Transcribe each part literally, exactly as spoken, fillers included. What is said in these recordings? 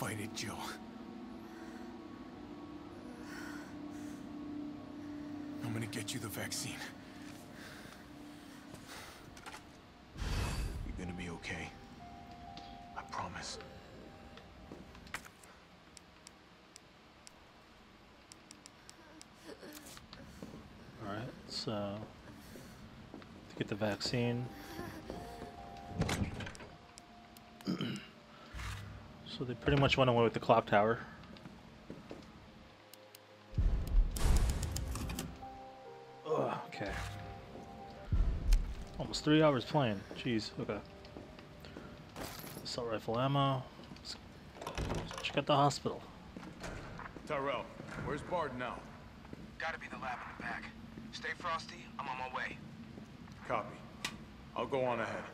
Fight it, Jill. I'm gonna get you the vaccine. You're gonna be okay. I promise. Alright, so to get the vaccine. So they pretty much went away with the clock tower. Ugh, okay. Almost three hours playing. Jeez, okay. Assault rifle ammo. Let's check out the hospital. Tyrell, where's Bard now? Gotta be the lab in the back. Stay frosty, I'm on my way. Copy. I'll go on ahead.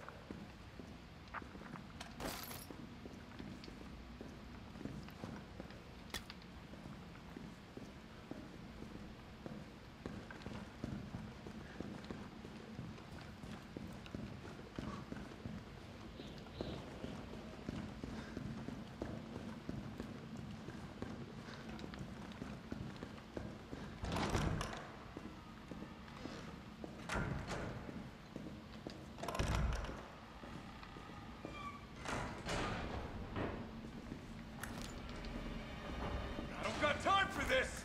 Got time for this!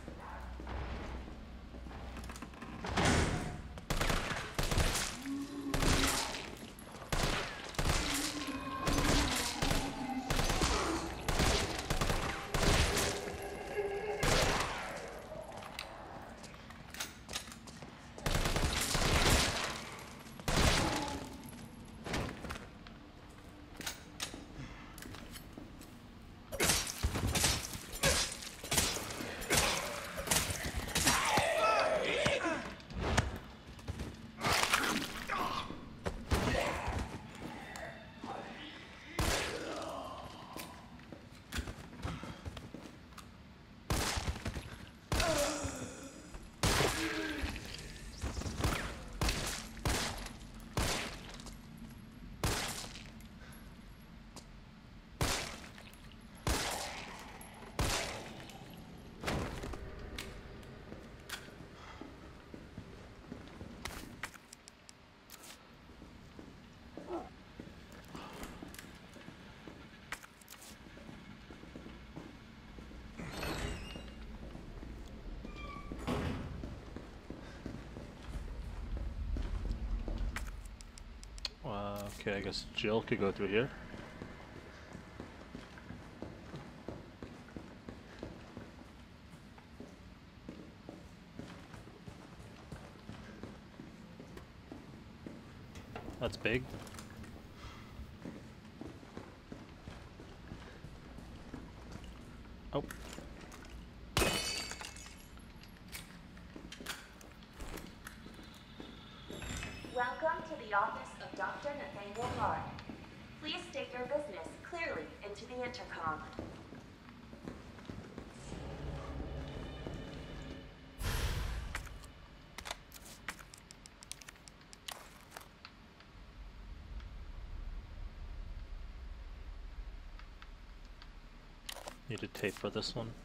Uh, okay, I guess Jill could go through here. That's big. Oh. Welcome to the office of Doctor Nathaniel Bard. Please state your business clearly into the intercom. Need a tape for this one.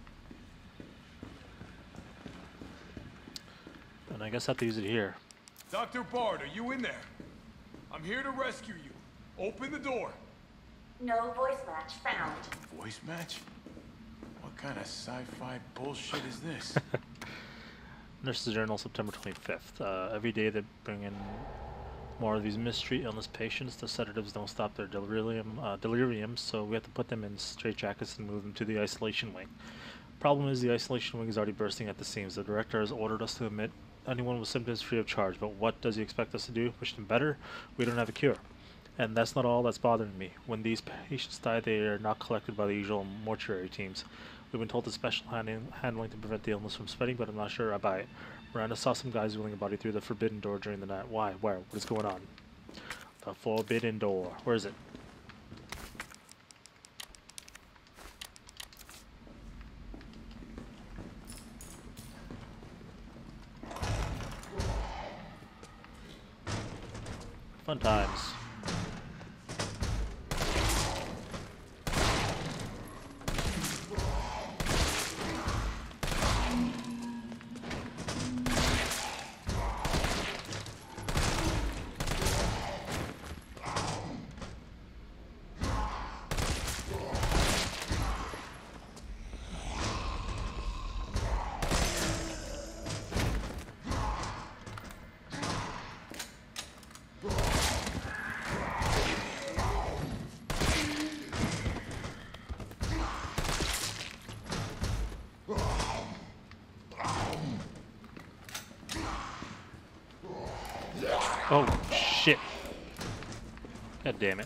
And I guess I have to use it here. Doctor Bard, are you in there? I'm here to rescue you. Open the door. No voice match found. Voice match? What kind of sci-fi bullshit is this? Nurse's Journal, September twenty-fifth. Uh, every day they bring in more of these mystery illness patients. The sedatives don't stop their delirium, uh, delirium, so we have to put them in straitjackets and move them to the isolation wing. Problem is, the isolation wing is already bursting at the seams. The director has ordered us to admit anyone with symptoms free of charge, but what does he expect us to do? Wish them better? We don't have a cure. And that's not all that's bothering me. When these patients die, they are not collected by the usual mortuary teams. We've been told the special handling, handling to prevent the illness from spreading, but I'm not sure I buy it. Miranda saw some guys wheeling a body through the forbidden door during the night. Why? Where? What is going on? The forbidden door. Where is it? Fun times. Oh, shit. God damn it.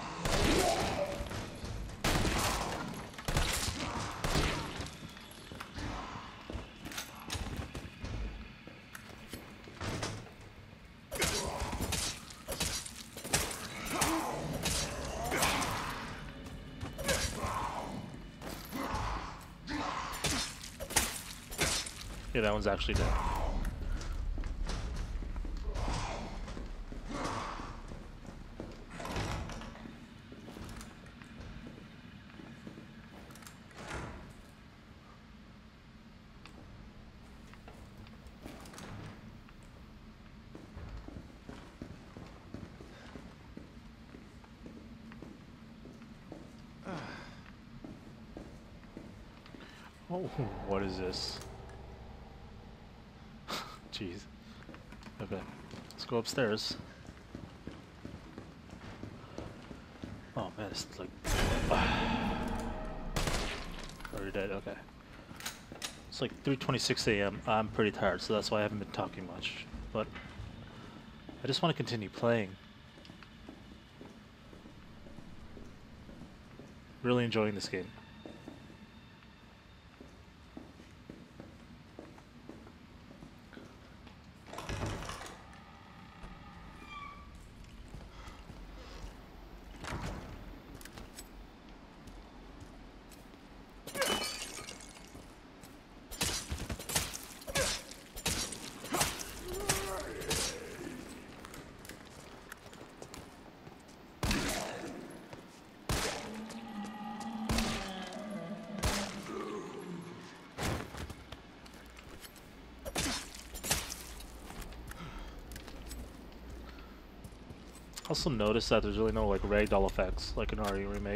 Yeah, that one's actually dead. Oh, what is this? Jeez. Okay, let's go upstairs. Oh man, this is like... Oh, you're dead, okay. It's like three twenty-six A M I'm pretty tired, so that's why I haven't been talking much. But I just want to continue playing. Really enjoying this game. Also notice that there's really no like ragdoll effects like in R E Remake.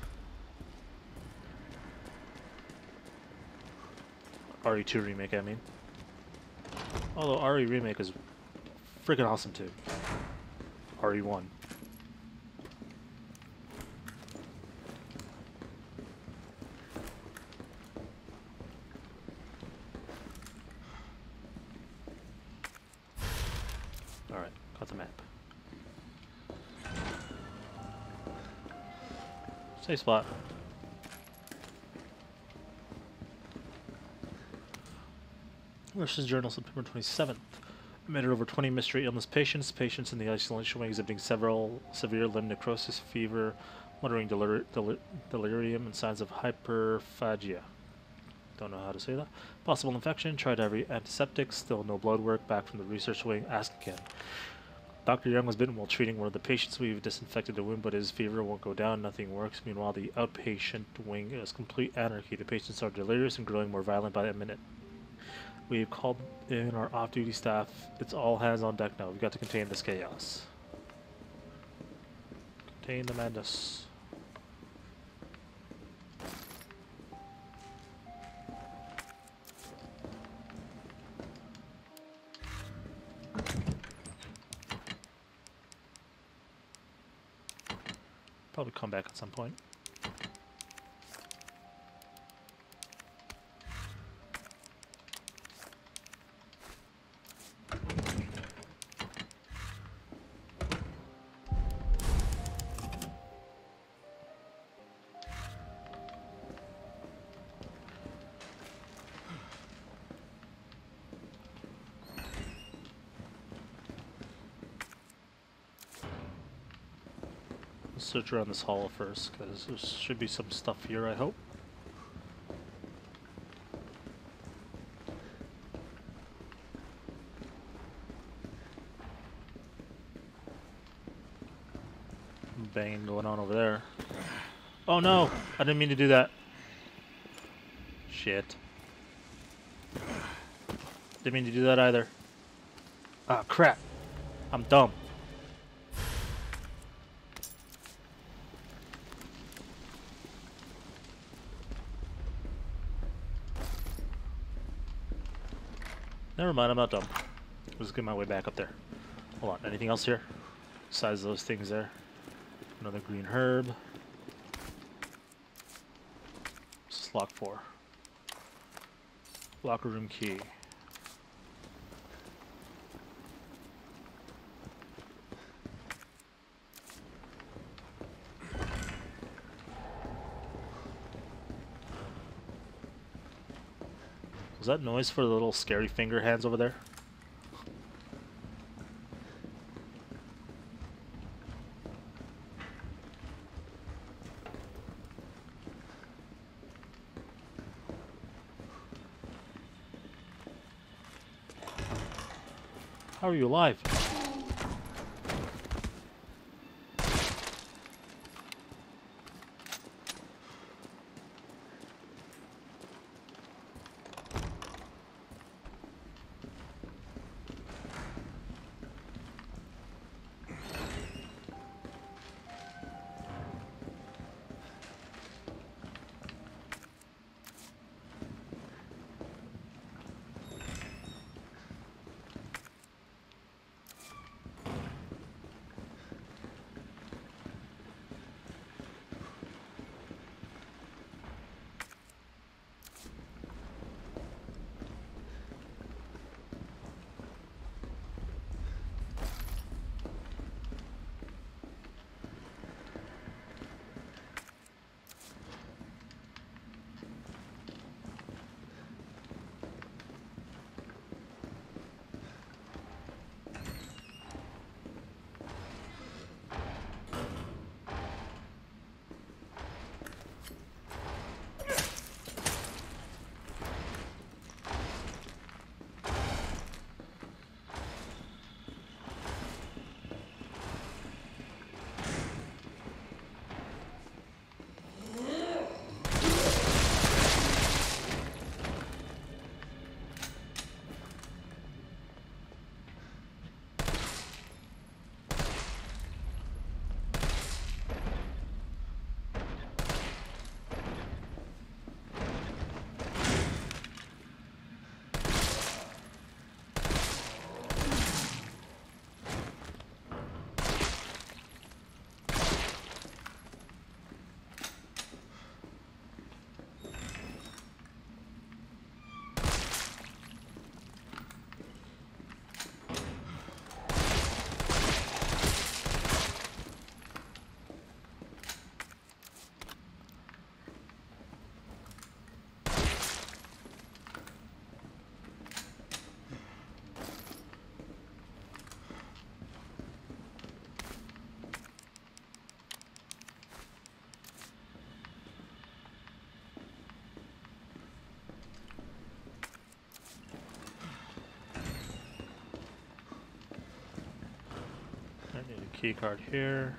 R E two Remake, I mean. Although R E Remake is freaking awesome too. R E one. Alright, got the map. Safe spot. Nurse's Journal, September twenty-seventh. Admitted over twenty mystery illness patients. Patients in the isolation wing exhibiting several severe limb necrosis, fever, wandering delir delir delirium, and signs of hyperphagia. Don't know how to say that. Possible infection. Tried every antiseptic. Still no blood work. Back from the research wing. Ask again. Doctor Young was bitten while treating one of the patients. We've disinfected the wound, but his fever won't go down. Nothing works. Meanwhile, the outpatient wing is complete anarchy. The patients are delirious and growing more violent by the minute. We've called in our off-duty staff. It's all hands on deck now. We've got to contain this chaos. Contain the madness. Probably come back at some point. Search around this hall first, because there should be some stuff here, I hope. Banging going on over there. Oh no! I didn't mean to do that. Shit. Didn't mean to do that either. Ah, crap. I'm dumb. Never mind, I'm not dumb. I'll just get my way back up there. Hold on, anything else here? Besides those things there. Another green herb. This is lock four. Locker room key. Was that noise for the little scary finger hands over there? How are you alive? I need a key card here.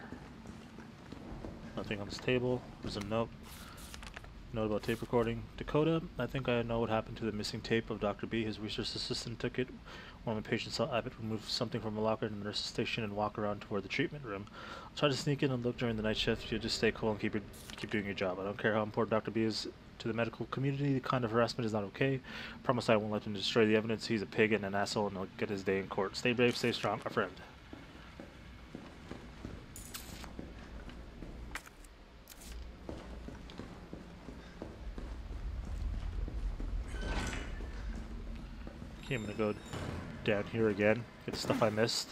Nothing on this table. There's a note. Note about tape recording. Dakota, I think I know what happened to the missing tape of Doctor B. His research assistant took it. One of my patients saw Abbott remove something from a locker in the nurse's station and walk around toward the treatment room. I'll try to sneak in and look during the night shift. You just stay cool and keep your, keep doing your job. I don't care how important Doctor B is to the medical community. The kind of harassment is not okay. I promise I won't let him destroy the evidence. He's a pig and an asshole, and he'll get his day in court. Stay brave, stay strong, my friend. Okay, I'm gonna go down here again, get the stuff I missed.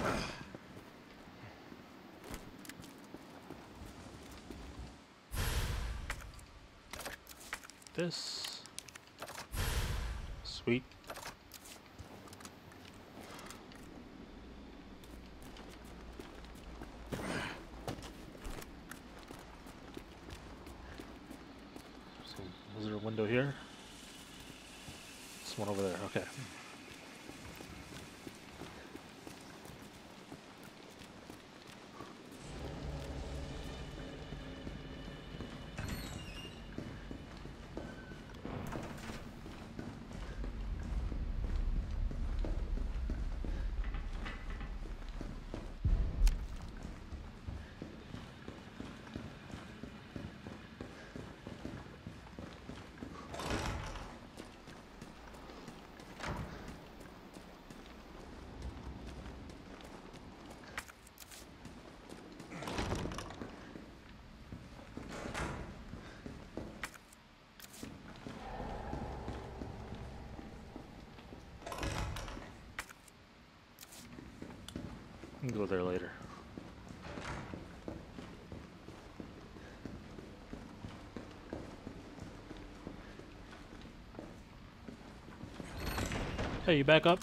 This. Sweet. So, is there a window here? This one over there, okay. We can go there later. Hey, you back up?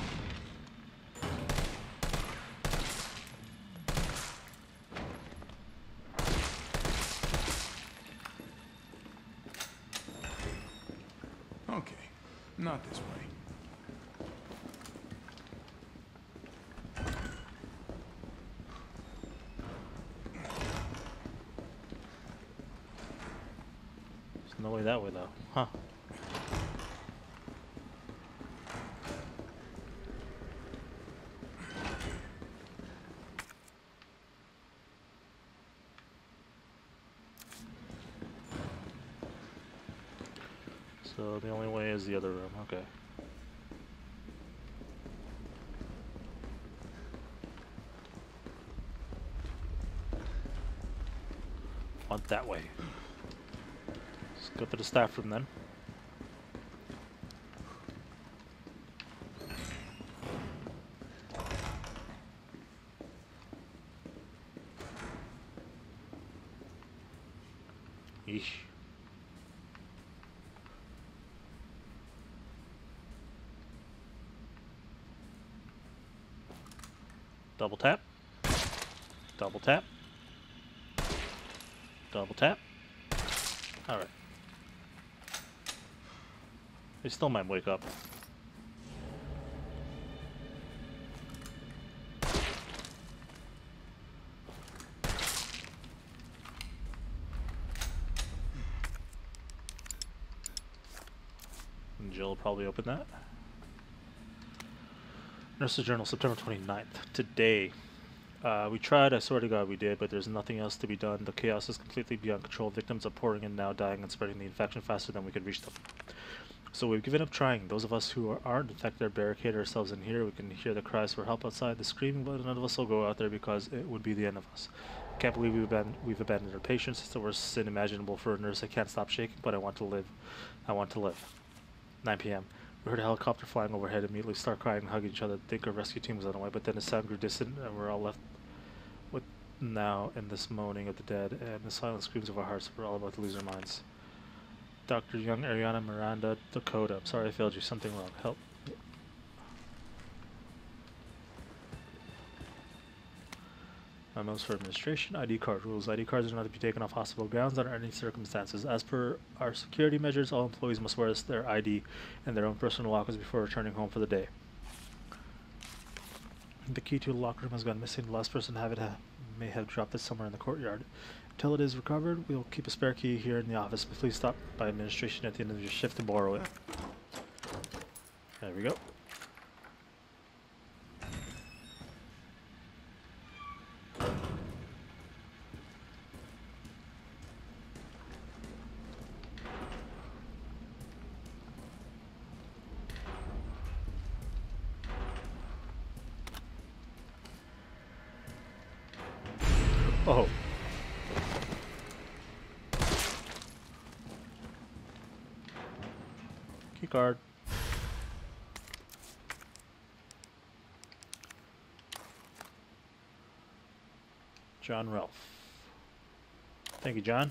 Okay, not this way. There's no way that way though. Huh. So the only way is the other room. Okay. Want that way. Let's go to the staff room then. Yeesh. Double tap. Double tap. Double tap. Alright. They still might wake up. And Jill will probably open that. Nurse's Journal, September twenty-ninth. Today. Uh, we tried, I swear to God we did, but there's nothing else to be done. The chaos is completely beyond control. Victims are pouring in now, dying and spreading the infection faster than we could reach them. So we've given up trying. Those of us who are, aren't infected are barricaded ourselves in here. We can hear the cries for help outside, the screaming, but none of us will go out there because it would be the end of us. I can't believe we've, aban we've abandoned our patients. It's the worst sin imaginable for a nurse. I can't stop shaking, but I want to live. I want to live. nine p m We heard a helicopter flying overhead, immediately start crying and hugging each other. I think our rescue team was on the way, but then the sound grew distant and we're all left with now in this moaning of the dead and the silent screams of our hearts. We're all about to lose our minds. Doctor Young, Ariana, Miranda, Dakota. I'm sorry I failed you. Something wrong. Help. Memos for administration. I D card rules. I D cards are not to be taken off hospital grounds under any circumstances. As per our security measures, all employees must wear their I D and their own personal lockers before returning home for the day. The key to the locker room has gone missing. The last person to have it ha may have dropped it somewhere in the courtyard. Until it is recovered, we'll keep a spare key here in the office, but please stop by administration at the end of your shift to borrow it. There we go. Oh. Key card. John Ralph. Thank you, John.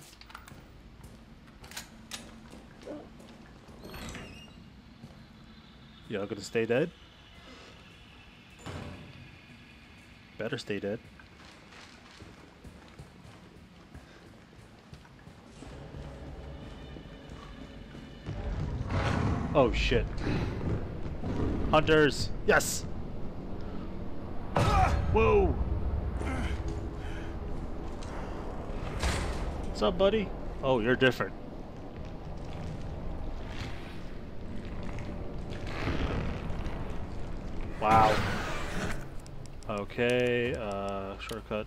Y'all gonna stay dead? Better stay dead. Oh shit. Hunters! Yes! Whoa! What's up, buddy? Oh, you're different. Wow. Okay, uh, shortcut.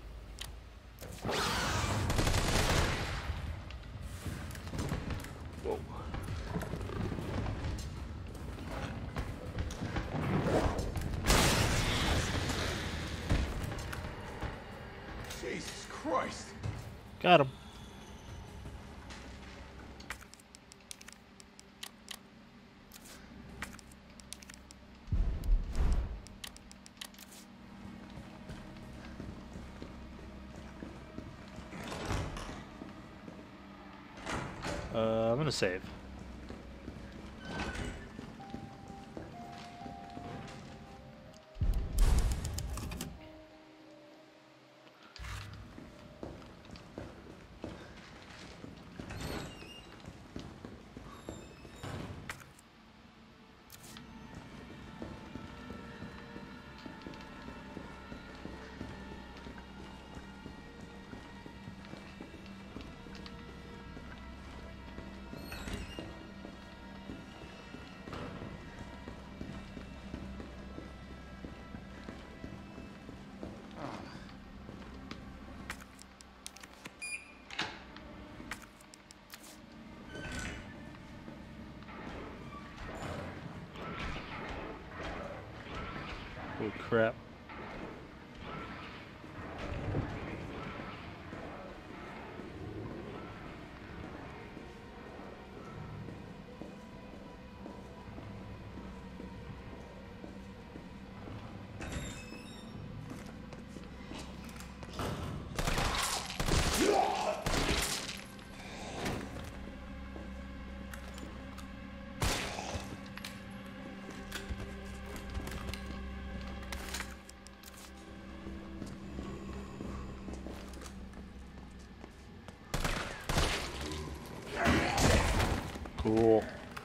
Whoa. Jesus Christ. Got him. Uh, I'm gonna save. Holy crap. Cool.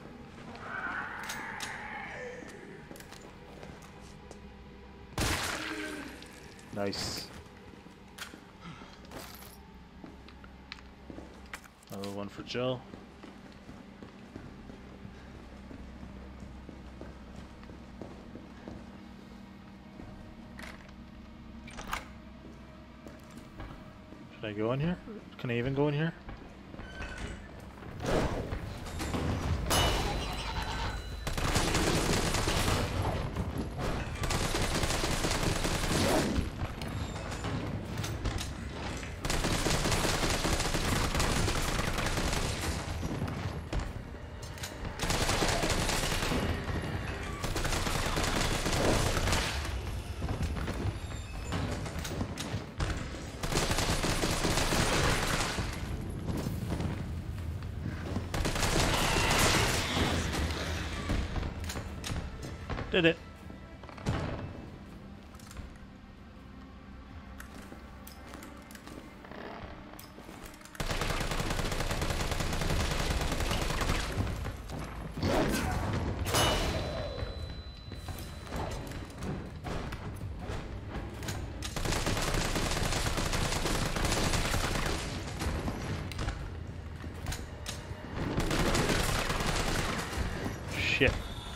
Nice. Another one for Joe. Should I go in here? Can I even go in here? Did it. Shit.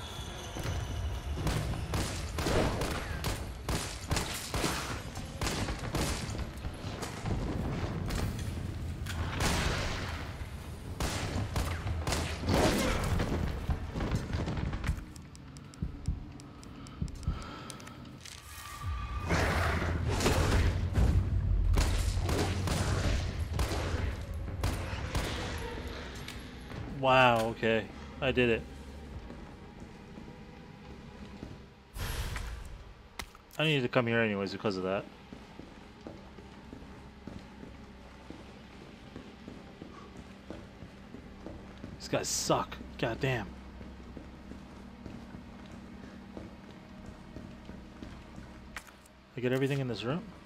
Wow, okay. I did it. I needed to come here anyways because of that. These guys suck. God damn. I get everything in this room?